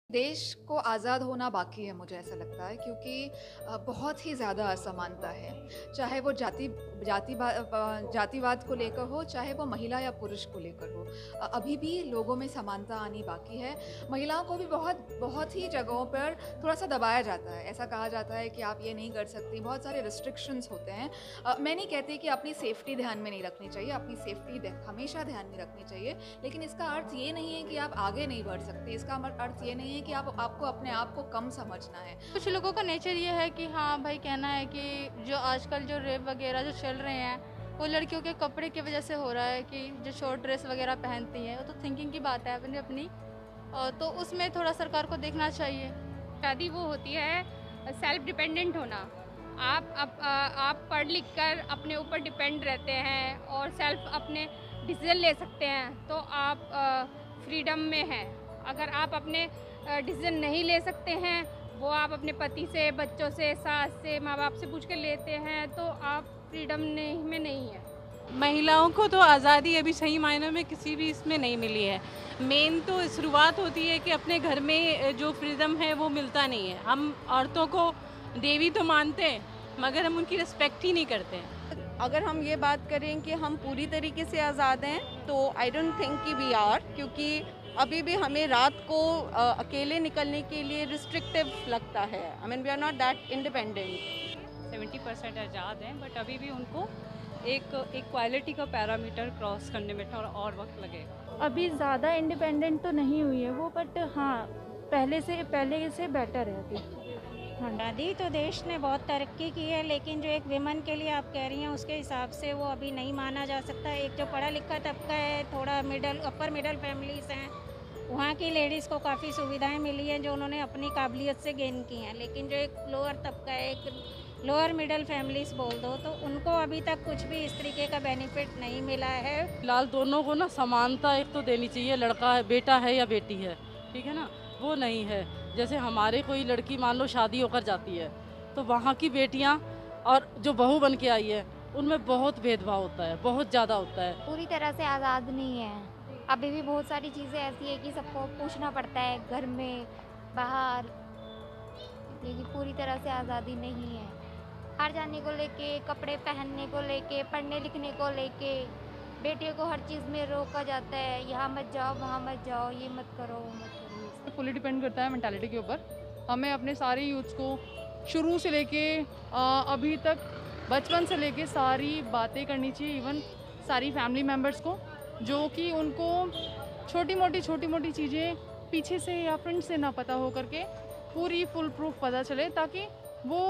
देश को आज़ाद होना बाकी है, मुझे ऐसा लगता है, क्योंकि बहुत ही ज़्यादा असमानता है। चाहे वो जातिवाद को लेकर हो, चाहे वो महिला या पुरुष को लेकर हो। अभी भी लोगों में समानता आनी बाकी है। महिलाओं को भी बहुत बहुत ही जगहों पर थोड़ा-सा दबाया जाता है। ऐसा कहा जाता है कि आप ये नहीं कर सकती, बहुत सारे रिस्ट्रिक्शंस होते हैं। मैं नहीं कहती कि अपनी सेफ्टी ध्यान में नहीं रखनी चाहिए, अपनी सेफ्टी हमेशा ध्यान में रखनी चाहिए। लेकिन इसका अर्थ ये नहीं है कि आप आगे नहीं बढ़ सकते। इसका अर्थ ये नहीं है कि आपको अपने आप को कम समझना है। कुछ लोगों का नेचर ये है कि हाँ भाई, कहना है कि जो आजकल जो रेप वगैरह जो चल रहे हैं वो लड़कियों के कपड़े की वजह से हो रहा है, कि जो शॉर्ट ड्रेस वगैरह पहनती हैं, वो तो थिंकिंग की बात है अपनी अपनी। और तो उसमें थोड़ा सरकार को देखना चाहिए। शादी वो होती है सेल्फ डिपेंडेंट होना। आप पढ़ लिख कर अपने ऊपर डिपेंड रहते हैं और सेल्फ अपने डिसीजन ले सकते हैं, तो आप फ्रीडम में हैं। अगर आप अपने डिसीजन नहीं ले सकते हैं, वो आप अपने पति से, बच्चों से, सास से, माँ बाप से पूछ कर लेते हैं, तो आप फ्रीडम में नहीं है। महिलाओं को तो आज़ादी अभी सही मायनों में किसी भी इसमें नहीं मिली है। मेन तो शुरुआत होती है कि अपने घर में जो फ्रीडम है वो मिलता नहीं है। हम औरतों को देवी तो मानते हैं, मगर हम उनकी रिस्पेक्ट ही नहीं करते हैं। अगर हम ये बात करें कि हम पूरी तरीके से आज़ाद हैं, तो आई डोंट थिंक कि वी आर, क्योंकि अभी भी हमें रात को अकेले निकलने के लिए रिस्ट्रिक्टिव लगता है। I mean we are not that independent. 70% आज़ाद हैं, बट अभी भी उनको एक क्वालिटी का पैरामीटर क्रॉस करने में थोड़ा और वक्त लगेगा। अभी ज़्यादा इंडिपेंडेंट तो नहीं हुई है वो, बट हाँ पहले से बेटर है अभी। हाँ, आज़ादी तो देश ने बहुत तरक्की की है, लेकिन जो एक विमेन के लिए आप कह रही हैं उसके हिसाब से वो अभी नहीं माना जा सकता। एक जो पढ़ा लिखा तबका है, थोड़ा अपर मिडल फैमिलीज़ हैं, वहाँ की लेडीज़ को काफ़ी सुविधाएं मिली हैं जो उन्होंने अपनी काबिलियत से गेन की हैं। लेकिन जो एक लोअर तबका है, एक लोअर मिडल फैमिलीज़ बोल दो, तो उनको अभी तक कुछ भी इस तरीके का बेनिफिट नहीं मिला है। फिलहाल दोनों को ना समानता एक तो देनी चाहिए, लड़का है, बेटा है या बेटी है, ठीक है ना, वो नहीं है। जैसे हमारे कोई लड़की मान लो शादी होकर जाती है, तो वहाँ की बेटियाँ और जो बहू बन के आई है उनमें बहुत भेदभाव होता है, बहुत ज़्यादा होता है। पूरी तरह से आज़ाद नहीं है। अभी भी बहुत सारी चीज़ें ऐसी है कि सबको पूछना पड़ता है, घर में, बाहर। लेकिन पूरी तरह से आज़ादी नहीं है। बाहर जाने को लेके, कपड़े पहनने को लेके, पढ़ने लिखने को लेके, बेटियों को हर चीज़ में रोका जाता है। यहाँ मत जाओ, वहाँ मत जाओ, ये मत करो, वो मत करो। फुली डिपेंड करता है मेंटालिटी के ऊपर। हमें अपने सारे यूथ्स को शुरू से लेके अभी तक, बचपन से लेके सारी बातें करनी चाहिए, इवन सारी फैमिली मेम्बर्स को, जो कि उनको छोटी मोटी चीज़ें पीछे से या फ्रंट से ना पता हो करके पूरी फुल प्रूफ पता चले, ताकि वो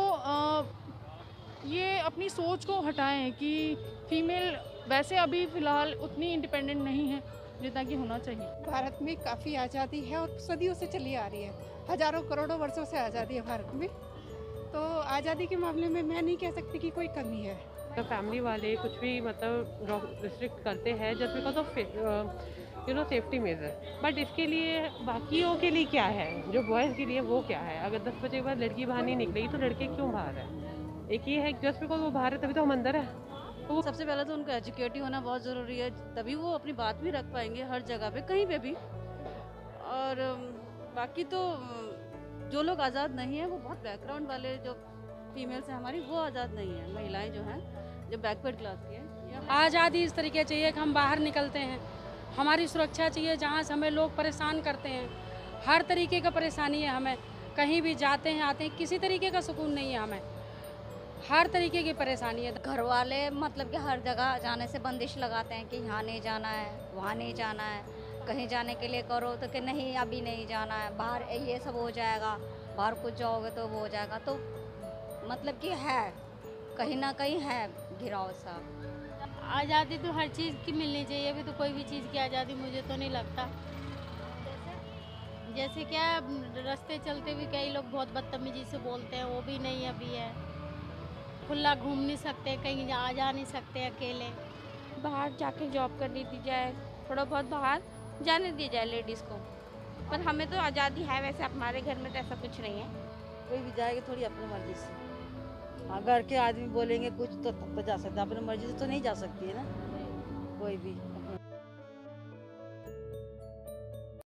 ये अपनी सोच को हटाएं कि फीमेल वैसे अभी फ़िलहाल उतनी इंडिपेंडेंट नहीं है जितना कि होना चाहिए। भारत में काफ़ी आज़ादी है और सदियों से चली आ रही है, हजारों करोड़ों वर्षों से आज़ादी है भारत में। तो आज़ादी के मामले में मैं नहीं कह सकती कि कोई कमी है। तो फैमिली वाले कुछ भी मतलब रिस्ट्रिक्ट करते हैं just because of safety measure, but इसके लिए बाकियों के लिए क्या है, जो बॉयज़ के लिए वो क्या है। अगर 10 बजे के बाद लड़की बाहर नहीं निकलेगी तो लड़के क्यों बाहर है? एक ये है जस्ट बिकॉज वो बाहर है तभी तो हम अंदर है। तो सबसे पहले तो उनको एजुकेटिव होना बहुत ज़रूरी है, तभी वो अपनी बात भी रख पाएंगे हर जगह पे, कहीं पे भी। और बाकी तो जो लोग आज़ाद नहीं है वो बहुत बैकग्राउंड वाले जो फीमेल्स हैं हमारी, वो आज़ाद नहीं है। महिलाएं जो हैं, जो बैकवर्ड क्लास की हैं। आज़ादी इस तरीके चाहिए कि हम बाहर निकलते हैं, हमारी सुरक्षा चाहिए। जहाँ से हमें लोग परेशान करते हैं, हर तरीके का परेशानी है हमें, कहीं भी जाते हैं आते हैं, किसी तरीके का सुकून नहीं है हमें, हर तरीके की परेशानी है। घर वाले मतलब कि हर जगह जाने से बंदिश लगाते हैं कि यहाँ नहीं जाना है, वहाँ नहीं जाना है। कहीं जाने के लिए करो तो कि नहीं अभी नहीं जाना है, बाहर ये सब हो जाएगा, बाहर कुछ जाओगे तो वो हो जाएगा। तो मतलब कि है, कहीं ना कहीं है घिराव सा। आज़ादी तो हर चीज़ की मिलनी चाहिए। अभी तो कोई भी चीज़ की आज़ादी मुझे तो नहीं लगता। जैसे क्या, रास्ते चलते हुए कई लोग बहुत बदतमीजी से बोलते हैं, वो भी नहीं अभी है। खुला घूम नहीं सकते, कहीं जा नहीं सकते अकेले। बाहर जाके जॉब करने दी जाए, थोड़ा बहुत बाहर जाने दी जाए लेडीज़ को। पर हमें तो आज़ादी है, वैसे हमारे घर में तो ऐसा कुछ नहीं है। कोई भी जाएगी थोड़ी अपनी मर्जी से। हाँ, घर के आदमी बोलेंगे कुछ तो तब तो जा सकता है, अपनी मर्जी से तो नहीं जा सकती है ना कोई भी।